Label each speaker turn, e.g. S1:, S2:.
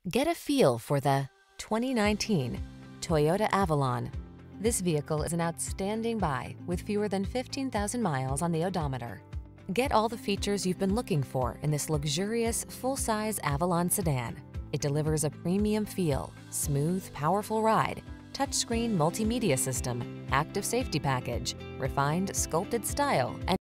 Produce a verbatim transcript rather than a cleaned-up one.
S1: Get a feel for the twenty nineteen Toyota Avalon. This vehicle is an outstanding buy with fewer than fifteen thousand miles on the odometer. Get all the features you've been looking for in this luxurious, full-size Avalon sedan. It delivers a premium feel, smooth, powerful ride, touchscreen multimedia system, active safety package, refined sculpted style, and